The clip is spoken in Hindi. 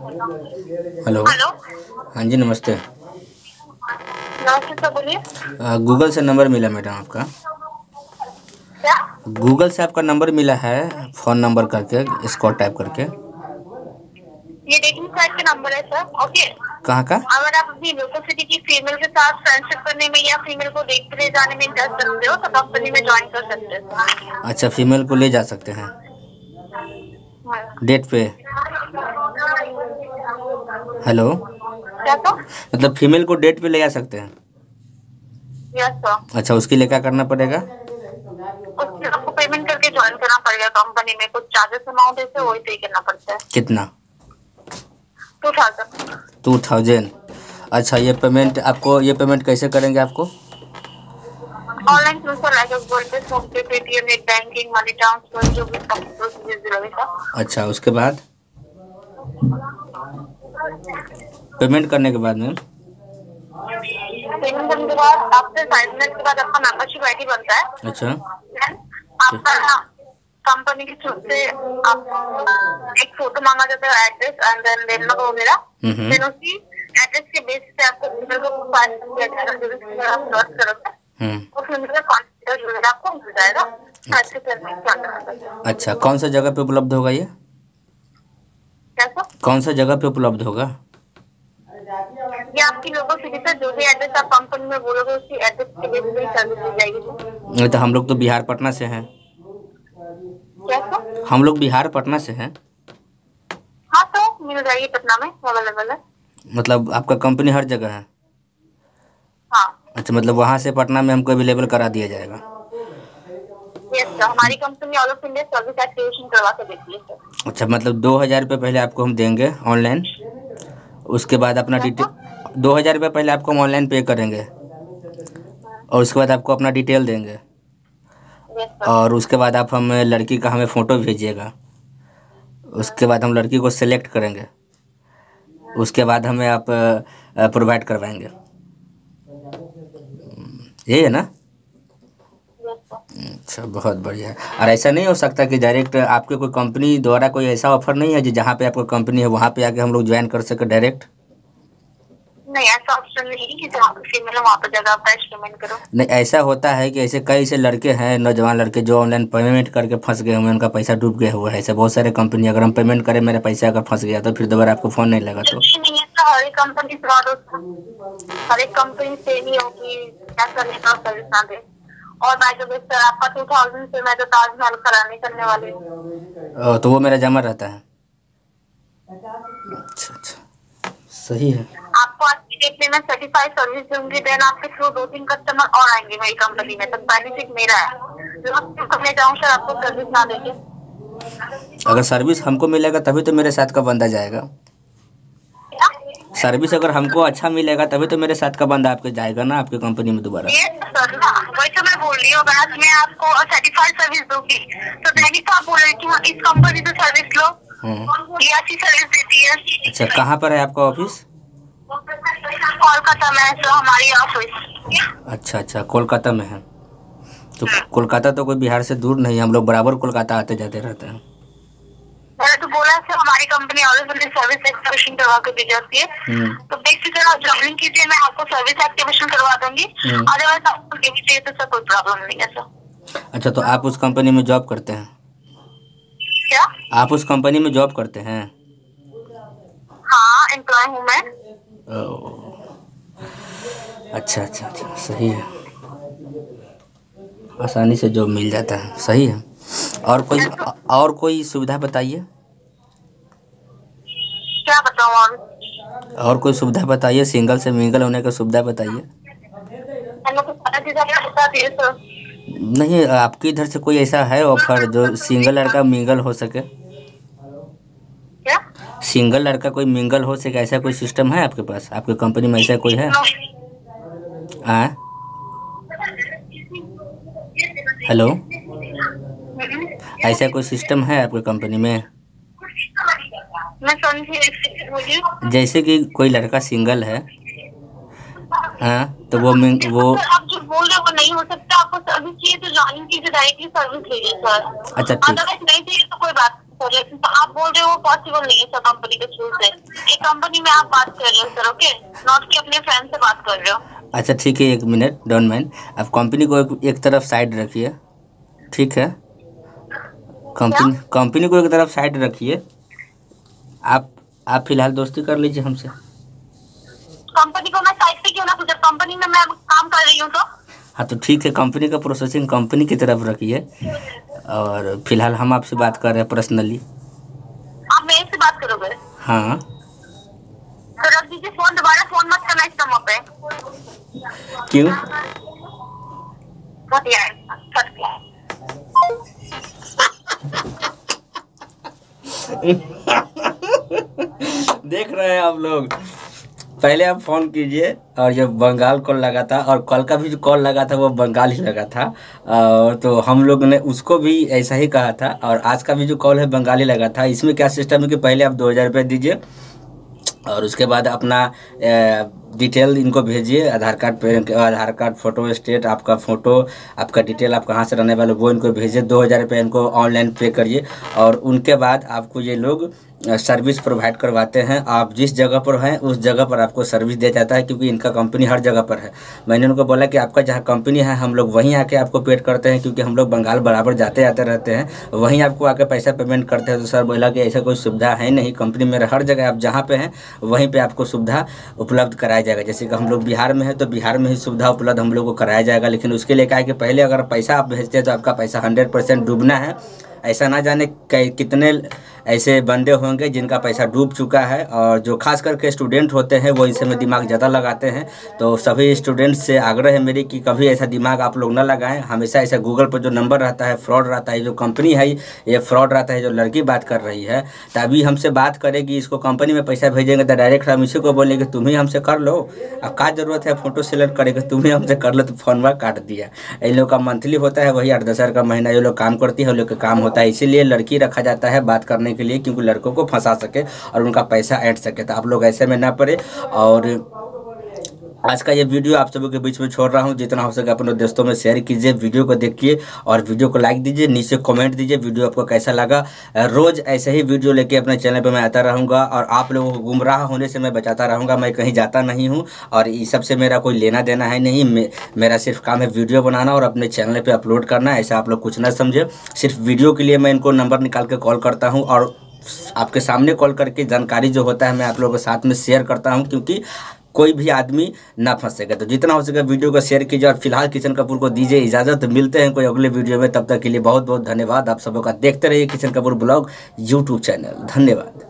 हेलो। हेलो। हाँ जी, नमस्ते। नमस्ते सर, बोलिए। गूगल से नंबर मिला मैडम आपका। क्या? गूगल से आपका नंबर मिला है, फ़ोन नंबर करके स्कॉट टाइप करके। ये डेटिंग साइट का नंबर है सर। ओके। कहाँ का? अगर आप अपनी लोकल सिटी की फीमेल के साथ फ्रेंडशिप करने में या फीमेल को देखते जाने में इंटरेस्ट रखते हो तो कंपनी में ज्वाइन कर सकते हो। अच्छा, फीमेल को ले जा सकते हैं डेट पे। हेलो। क्या तो? मतलब फीमेल को डेट पे ले जा सकते हैं। Yes sir. अच्छा, उसके लिए क्या करना पड़ेगा? उसके आपको पेमेंट करके ज्वाइन करना पड़ेगा कंपनी में। कुछ चार्जेस अमाउंट है वही पे करना पड़ता है। कितना? 2000। 2000। अच्छा, ये पेमेंट कैसे करेंगे आपको? Online through sir, like Google Pay, PhonePe, Paytm, net banking, money transfer, जो भी प्रोसीजर रहेगा। अच्छा, उसके बाद पेमेंट करने के बाद मैम? पेमेंट करने के बाद आपसे 5 मिनट के बाद आपका मेंबरशिप आईडी बनता है। अच्छा। Then आपका कंपनी की तरफ से आपको एक फोटो मांगा जाता है, एड्रेस एंड देन नेम वगैरह। देन उसी एड्रेस के बेस पे आपको ईमेल को फाइल किया जाएगा, जो भी आप सर्च करोगे उस ईमेल का कॉन्टैक्ट वगैरह आपको मिल जाएगा। ऐसे करने के अंदर। अच्छा, कौन सा जगह पे उपलब्ध होगा ये? कैसा? कौन सा जगह पे उपलब्ध होगा? ये आपकी लोगों सिटी से जो भी एड्रेस आप कंपनी में बोलोगे उसी एड्रेस के बेस पे सर्विस दी जाएगी। नहीं तो हम लोग तो बिहार पटना से हैं। कैसा? हम लोग बिहार पटना से हैं। हाँ तो मिल जाएगी, पटना में अवेलेबल है। मतलब आपका कंपनी हर जगह है? हाँ। अच्छा, मतलब वहाँ से पटना में हमको अवेलेबल करा दिया जाएगा। यस सर, हमारी company all of India service activation करवा के देती है सर। अच्छा, मतलब 2000 रुपये पहले आपको हम देंगे ऑनलाइन। उसके बाद अपना कैसा? डिटेल 2000 रुपये पहले आपको हम ऑनलाइन पे करेंगे और उसके बाद आपको अपना डिटेल देंगे। Yes sir. और उसके बाद आप हमें लड़की का हमें फ़ोटो भेजिएगा। उसके बाद हम लड़की को सेलेक्ट करेंगे। उसके बाद हमें आप प्रोवाइड करवाएंगे। यही है ना? Yes sir. अच्छा, बहुत बढ़िया है। और ऐसा नहीं हो सकता कि डायरेक्ट आपके कोई कंपनी द्वारा कोई ऐसा ऑफर नहीं है जो जहाँ पे आपका कंपनी है वहाँ पे आके हम लोग ज्वाइन कर सके डायरेक्ट? नहीं, ऐसा ऑप्शन नहीं है कि जहाँ पे फीमेल है वहाँ पे जगह कैश पेमेंट करो। नहीं, ऐसा होता है कि ऐसे कई से लड़के हैं, नौजवान लड़के जो ऑनलाइन पेमेंट करके फंस गए हुए हैं, उनका पैसा डूब गया हुआ है। ऐसे बहुत सारे कंपनी, अगर हम पेमेंट करें मेरा पैसा अगर फंस गया तो फिर दोबारा आपको फ़ोन नहीं लगा तो? जरूरी नहीं है सर, हर एक कंपनी फ्रॉड होता है। हर एक कंपनी से ही होगी क्या करने का सर्विस ना दे। और बाय द वे सर, आपका 2000 से मैं तो ताजमहल कराने करने वाली हूँ। तो वो मेरा जमा रहता है? अच्छा अच्छा, सही है। आपको आज की डेट में मैं सर्टिफाइड सर्विस दूंगी। देन आपके थ्रू 2-3 कस्टमर और आएंगे मेरी कंपनी में, तो बेनिफिट मेरा है। जो कंपनी जाऊँ सर आपको सर्विस ना देंगे। अगर सर्विस हमको मिलेगा तभी तो मेरे साथ का बंदा जाएगा। सर्विस अगर हमको अच्छा मिलेगा तभी तो मेरे साथ का बंदा आपके जाएगा ना, आपकी कंपनी में दोबारा। ये सर ना, वही तो मैं बोल रही हूँ। अगर आज मैं आपको सर्टिफाइड सर्विस दूंगी तो दैनी तो आप बोल रहे हैं कि हाँ इस कंपनी से सर्विस लो, ये अच्छी सर्विस देती है। अच्छा, कहाँ पर है आपका ऑफिस? कोलकाता में है सर हमारी ऑफिस। अच्छा अच्छा, कोलकाता में है। तो कोलकाता तो कोई बिहार से दूर नहीं है, हम लोग बराबर कोलकाता आते जाते रहते हैं। मैंने तो बोला सर, हमारी company all India service activation करवा के दी जाती है। तो बेसिकली आप ज्वाइनिंग कीजिए, मैं आपको सर्विस एक्टिवेशन करवा दूंगी। अदरवाइज आपको ये भी चाहिए तो सर कोई प्रॉब्लम नहीं है सर। अच्छा, तो आप उस कंपनी में जॉब करते हैं? क्या? आप उस कंपनी में जॉब करते हैं? हाँ, एम्प्लॉय हूँ मैं। अच्छा अच्छा अच्छा, सही है। आसानी से जॉब मिल जाता है, सही है। और कोई सुविधा बताइए। क्या बताऊँ और कोई सुविधा बताइए, सिंगल से मिंगल होने का सुविधा बताइए। मैंने तो सारा चीज़ आपको बता दिए सर। नहीं, आपके इधर से कोई ऐसा है ऑफर जो सिंगल लड़का मिंगल हो सके? क्या? सिंगल लड़का कोई मिंगल हो सके, ऐसा कोई सिस्टम है आपके पास, आपके कंपनी में ऐसा कोई है? हाँ, हेलो, ऐसा कोई सिस्टम है आपके कंपनी में? मैं समझी, बोलिए। जैसे कि कोई लड़का सिंगल है, हाँ, तो वो आप जो बोल रहे हो वो नहीं हो सकता। आपको सर्विस चाहिए तो ज्वाइनिंग कीजिए, डायरेक्टली सर्विस लीजिए सर। अच्छा ठीक। अदरवाइज नहीं चाहिए तो कोई बात सर, लेकिन तो आप बोल रहे हो वो पॉसिबल नहीं है सर कंपनी के थ्रू से। एक कंपनी में आप बात कर रहे हो सर, ओके, नॉट कि अपने फ्रेंड से बात कर रहे हो। अच्छा ठीक है, 1 मिनट, डोंट माइंड। आप कंपनी को एक तरफ साइड रखिए, ठीक है? कंपनी को एक तरफ साइड रखिए। आप फिलहाल दोस्ती कर लीजिए हमसे। कंपनी को मैं साइड पे क्यों ना, जब कंपनी में मैं काम कर रही हूँ तो। हाँ तो ठीक है, कंपनी का प्रोसेसिंग कंपनी की तरफ रखिए, और फिलहाल हम आपसे बात कर रहे हैं पर्सनली। आप मेरे से बात करोगे? हाँ तो रख दीजिए फोन, दोबारा फोन मत करना इस नंबर पे। क्यों? बहुत यार, कट गया। देख रहे हैं आप लोग, पहले आप फ़ोन कीजिए, और जब बंगाल कॉल लगा था, और कल का भी जो कॉल लगा था वो बंगाल ही लगा था, और तो हम लोग ने उसको भी ऐसा ही कहा था, और आज का भी जो कॉल है बंगाली लगा था। इसमें क्या सिस्टम है कि पहले आप 2000 रुपये दीजिए, और उसके बाद अपना डिटेल इनको भेजिए, आधार कार्ड, फ़ोटो स्टेट, आपका फ़ोटो, आपका डिटेल, आप कहाँ से रहने वाले वो इनको भेजिए। 2000 रुपये इनको ऑनलाइन पे करिए, और उनके बाद आपको ये लोग सर्विस प्रोवाइड करवाते हैं। आप जिस जगह पर हैं उस जगह पर आपको सर्विस दिया जाता है, क्योंकि इनका कंपनी हर जगह पर है। मैंने उनको बोला कि आपका जहाँ कंपनी है हम लोग वहीं आके आपको पेड करते हैं, क्योंकि हम लोग बंगाल बराबर जाते आते रहते हैं, वहीं आपको आके पैसा पेमेंट करते हैं। तो सर बोला कि ऐसा कोई सुविधा है नहीं, कंपनी में हर जगह आप जहाँ पे हैं वहीं पे आपको सुविधा उपलब्ध कराया जाएगा। जैसे कि हम लोग बिहार में हैं तो बिहार में ही सुविधा उपलब्ध हम लोग को कराया जाएगा, लेकिन उसके लिए क्या है कि पहले अगर पैसा आप भेजते हैं तो आपका पैसा 100% डूबना है। ऐसा ना जाने कितने ऐसे बंदे होंगे जिनका पैसा डूब चुका है, और जो खास करके स्टूडेंट होते हैं वो इसमें दिमाग ज़्यादा लगाते हैं। तो सभी स्टूडेंट्स से आग्रह है मेरी कि कभी ऐसा दिमाग आप लोग ना लगाएं। हमेशा ऐसा गूगल पर जो नंबर रहता है फ्रॉड रहता है, जो कंपनी है ये फ्रॉड रहता है। जो लड़की बात कर रही है तभी हमसे बात करेगी, इसको कंपनी में पैसा भेजेंगे तो डायरेक्ट हम इसी को बोलेंगे तुम ही हमसे कर लो, अब क्या ज़रूरत है फ़ोटो सेलेक्ट करेगा, तुम ही हमसे कर लो, तो फोन काट दिया। इन लोग का मंथली होता है वही 8-10 हज़ार का महीना ये लोग काम करती है, उन लोग का काम होता है। इसीलिए लड़की रखा जाता है बात करने के लिए, क्योंकि लड़कों को फंसा सके और उनका पैसा ऐंठ सके। तो आप लोग ऐसे में ना पड़े। और आज का ये वीडियो आप सभी के बीच में छोड़ रहा हूँ, जितना हो सके अपने दोस्तों में शेयर कीजिए, वीडियो को देखिए और वीडियो को लाइक दीजिए, नीचे कमेंट दीजिए वीडियो आपको कैसा लगा। रोज़ ऐसे ही वीडियो लेके अपने चैनल पे मैं आता रहूँगा, और आप लोगों को गुमराह होने से मैं बचाता रहूँगा। मैं कहीं जाता नहीं हूँ, और इस सब से मेरा कोई लेना देना है नहीं। मेरा सिर्फ काम है वीडियो बनाना और अपने चैनल पर अपलोड करना। ऐसा आप लोग कुछ ना समझे, सिर्फ वीडियो के लिए मैं इनको नंबर निकाल के कॉल करता हूँ, और आपके सामने कॉल करके जानकारी जो होता है मैं आप लोगों के साथ में शेयर करता हूं, क्योंकि कोई भी आदमी ना फंसेगा। तो जितना हो सके वीडियो को शेयर कीजिए, और फिलहाल किशन कपूर को दीजिए इजाज़त। मिलते हैं कोई अगले वीडियो में, तब तक के लिए बहुत बहुत धन्यवाद। आप सबों का देखते रहिए Kishan Kapoor blog YouTube channel. धन्यवाद।